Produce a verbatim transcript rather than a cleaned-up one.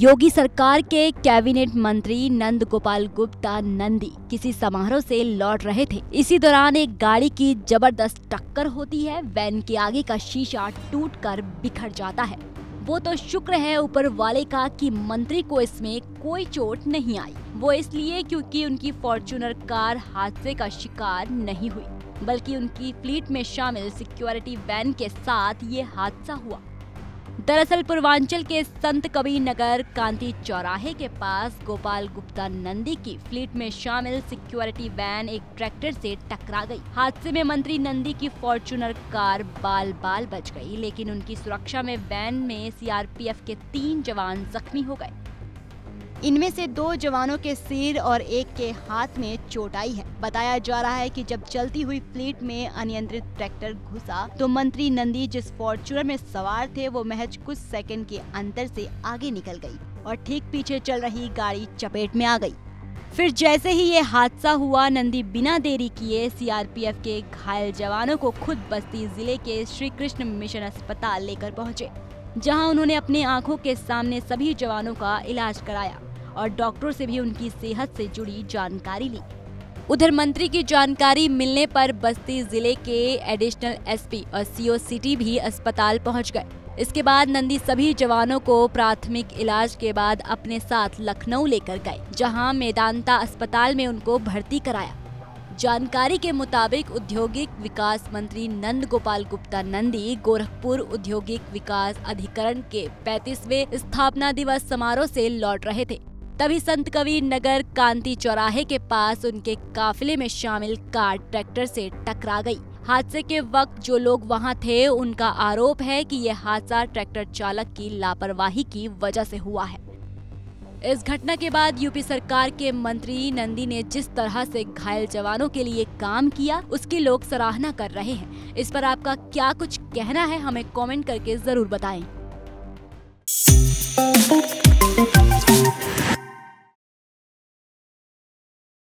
योगी सरकार के कैबिनेट मंत्री नंद गोपाल गुप्ता नंदी किसी समारोह से लौट रहे थे। इसी दौरान एक गाड़ी की जबरदस्त टक्कर होती है। वैन के आगे का शीशा टूटकर बिखर जाता है। वो तो शुक्र है ऊपर वाले का कि मंत्री को इसमें कोई चोट नहीं आई। वो इसलिए क्योंकि उनकी फॉर्च्यूनर कार हादसे का शिकार नहीं हुई, बल्कि उनकी फ्लीट में शामिल सिक्योरिटी वैन के साथ ये हादसा हुआ। दरअसल पूर्वांचल के संत कबीर नगर कांति चौराहे के पास गोपाल गुप्ता नंदी की फ्लीट में शामिल सिक्योरिटी वैन एक ट्रैक्टर से टकरा गई। हादसे में मंत्री नंदी की फॉर्च्यूनर कार बाल बाल बच गई, लेकिन उनकी सुरक्षा में वैन में सीआरपीएफ के तीन जवान जख्मी हो गए। इनमें से दो जवानों के सिर और एक के हाथ में चोट आई है। बताया जा रहा है कि जब चलती हुई फ्लीट में अनियंत्रित ट्रैक्टर घुसा तो मंत्री नंदी जिस फॉर्च्यूनर में सवार थे वो महज कुछ सेकंड के अंतर से आगे निकल गई और ठीक पीछे चल रही गाड़ी चपेट में आ गई। फिर जैसे ही ये हादसा हुआ, नंदी बिना देरी किए सीआरपीएफ के घायल जवानों को खुद बस्ती जिले के श्री कृष्ण मिशन अस्पताल लेकर पहुँचे, जहाँ उन्होंने अपनी आँखों के सामने सभी जवानों का इलाज कराया और डॉक्टरों से भी उनकी सेहत से जुड़ी जानकारी ली। उधर मंत्री की जानकारी मिलने पर बस्ती जिले के एडिशनल एसपी और सीओ सिटी भी अस्पताल पहुंच गए। इसके बाद नंदी सभी जवानों को प्राथमिक इलाज के बाद अपने साथ लखनऊ लेकर गए, जहां मेदांता अस्पताल में उनको भर्ती कराया। जानकारी के मुताबिक औद्योगिक विकास मंत्री नंद गोपाल गुप्ता नंदी गोरखपुर औद्योगिक विकास अधिकरण के पैंतीसवें स्थापना दिवस समारोह से लौट रहे थे। तभी संत कबीर नगर कांति चौराहे के पास उनके काफिले में शामिल कार ट्रैक्टर से टकरा गई। हादसे के वक्त जो लोग वहां थे उनका आरोप है कि यह हादसा ट्रैक्टर चालक की लापरवाही की वजह से हुआ है। इस घटना के बाद यूपी सरकार के मंत्री नंदी ने जिस तरह से घायल जवानों के लिए काम किया उसकी लोग सराहना कर रहे हैं। इस पर आपका क्या कुछ कहना है, हमें कमेंट करके जरूर बताएं।